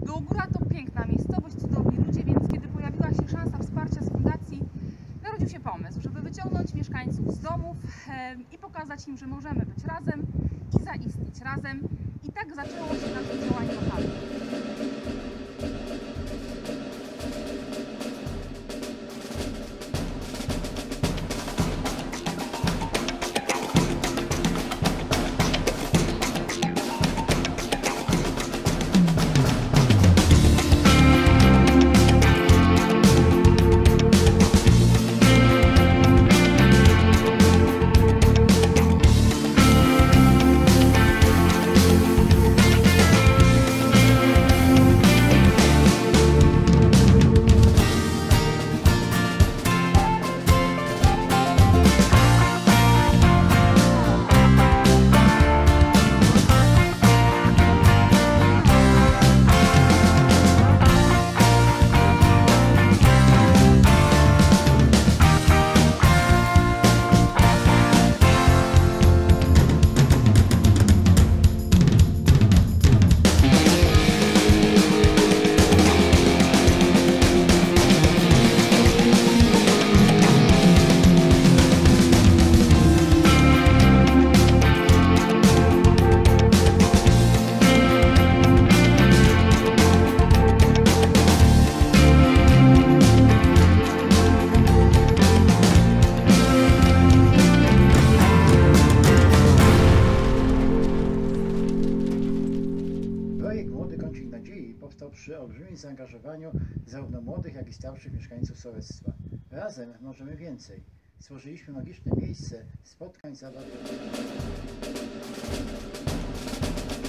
Dółgóra to piękna miejscowość, cudowni ludzie, więc kiedy pojawiła się szansa wsparcia z fundacji, narodził się pomysł, żeby wyciągnąć mieszkańców z domów i pokazać im, że możemy być razem i zaistnieć razem. I tak zaczęło się nasze działanie lokalne. Powstał przy olbrzymim zaangażowaniu zarówno młodych, jak i starszych mieszkańców sołectwa. Razem możemy więcej. Stworzyliśmy magiczne miejsce spotkań, zabaw.